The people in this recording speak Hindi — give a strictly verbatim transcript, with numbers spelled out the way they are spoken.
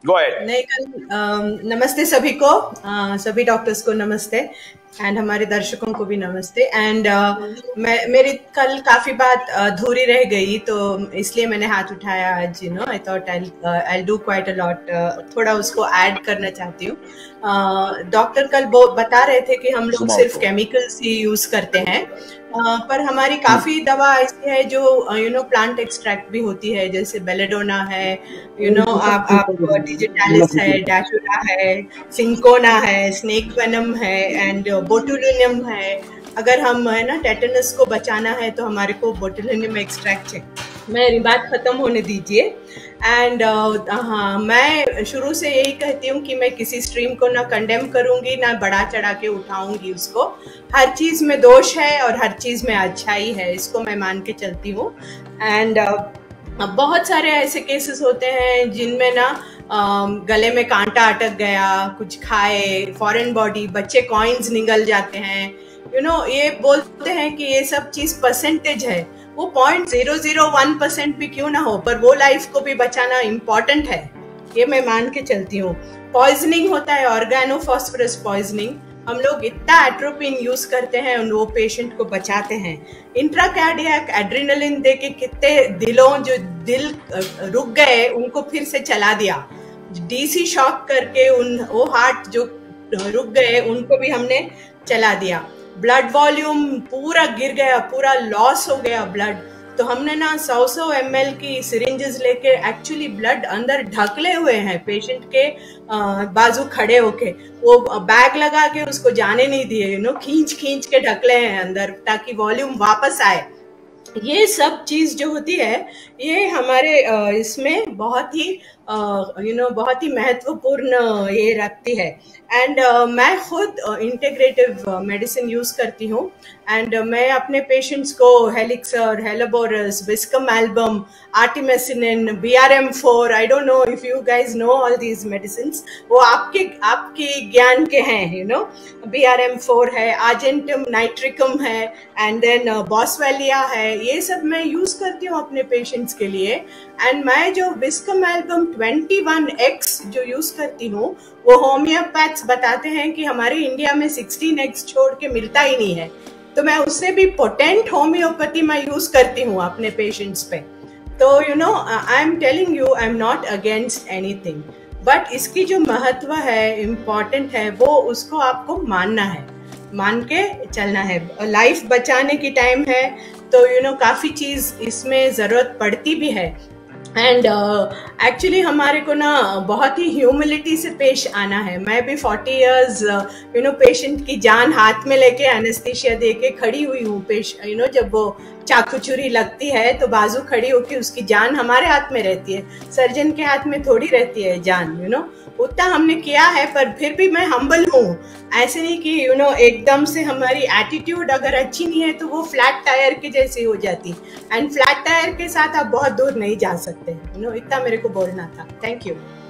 Go ahead. नहीं कल अम, नमस्ते सभी को, अ, सभी डॉक्टर्स को नमस्ते एंड हमारे दर्शकों को भी नमस्ते। एंड मैं मेरी कल काफी बात अधूरी रह गई, तो इसलिए मैंने हाथ उठाया आज। You know I thought I I do quite a lot, थोड़ा उसको ऐड करना चाहती हूँ। डॉक्टर कल वो बता रहे थे कि हम लोग सिर्फ केमिकल्स ही यूज करते हैं, Uh, पर हमारी काफी दवा ऐसी है जो यू नो प्लांट एक्सट्रैक्ट भी होती है, जैसे बेलेडोना है, यू नो आप आप डिजिटालिस है, डैशुरा है, सिंकोना है, स्नेक वेनम है एंड बोटुलिनियम है। अगर हम है ना टेटनस को बचाना है तो हमारे को बोटुलिनियम एक्सट्रैक्ट चाहिए। मेरी बात खत्म होने दीजिए। एंड uh, हाँ, मैं शुरू से यही कहती हूँ कि मैं किसी स्ट्रीम को ना कंडेम करूंगी, ना बढ़ा चढ़ा के उठाऊंगी उसको। हर चीज में दोष है और हर चीज में अच्छाई है, इसको मैं मान के चलती हूँ। एंड uh, बहुत सारे ऐसे केसेस होते हैं जिनमें ना uh, गले में कांटा अटक गया, कुछ खाए, फॉरेन बॉडी, बच्चे कॉइन्स निगल जाते हैं। यू you नो know, ये बोलते हैं कि ये सब चीज परसेंटेज है। वो point zero zero one percent भी क्यों ना हो, पर वो लाइफ को भी बचाना इम्पोर्टेंट है, ये मैं मान के चलती हूँ। पॉइजनिंग होता है, ऑर्गेनो फॉस्फोरस पॉइजनिंग। हम लोग इतना एट्रोपिन यूज करते हैं और वो पेशेंट को बचाते हैं। इंट्राकार्डियक एड्रेनलिन दे के कितने दिलों जो दिल रुक गए उनको फिर से चला दिया। डीसी शॉक करके उन वो हार्ट जो रुक गए उनको भी हमने चला दिया। ब्लड वॉल्यूम पूरा गिर गया, पूरा लॉस हो गया ब्लड, तो हमने ना सौ सौ एम एल की सिरिंजेस लेके एक्चुअली ब्लड अंदर ढकले हुए हैं पेशेंट के बाजू खड़े होके, वो बैग लगा के उसको जाने नहीं दिए, यू नो खींच खींच के ढकले हैं अंदर ताकि वॉल्यूम वापस आए। ये सब चीज जो होती है ये हमारे इसमें बहुत ही यू नो बहुत ही महत्वपूर्ण ये रखती है। एंड uh, मैं खुद इंटीग्रेटिव मेडिसिन यूज करती हूँ। एंड uh, मैं अपने पेशेंट्स को Helixor, helleborus, viscum album, artemisinin, B R M four, I don't know if you guys know all these medicine, वो आपके आपके ज्ञान के हैं। You know B R M four है, आर्जेंटम नाइट्रिकम है, एंड देन बॉसवेलिया है, ये सब मैं यूज करती हूँ अपने पेशेंट्स के लिए। एंड मैं जो viscum album twenty one X जो यूज करती हूँ, वो होम्योपैथ्स बताते हैं कि हमारे इंडिया में सिक्सटीन एक्स छोड़ के मिलता ही नहीं है, तो मैं उससे भी पोटेंट होम्योपैथी मैं यूज करती हूँ अपने पेशेंट्स पे। तो you know I am telling you, I am not against anything, but इसकी जो महत्व है, इम्पोर्टेंट है, वो उसको आपको मानना है, मान के चलना है। लाइफ बचाने की टाइम है तो यू नो काफी चीज इसमें जरूरत पड़ती भी है। एंड एक्चुअली uh, हमारे को ना बहुत ही ह्यूमिलिटी से पेश आना है। मैं भी forty years you know patient की जान हाथ में लेके एनेस्थीसिया दे के खड़ी हुई हूँ। पेश यू नो जब वो चाकू छुरी लगती है तो बाजू खड़ी होके उसकी जान हमारे हाथ में रहती है, सर्जन के हाथ में थोड़ी रहती है जान। यू नो उतना हमने किया है, पर फिर भी मैं हम्बल हूँ। ऐसे नहीं कि यू नो एकदम से हमारी एटीट्यूड अगर अच्छी नहीं है तो वो फ्लैट टायर के जैसी हो जाती, एंड फ्लैट टायर के साथ आप बहुत दूर नहीं जा सकते। यू नो इतना मेरे को बोलना था। Thank you.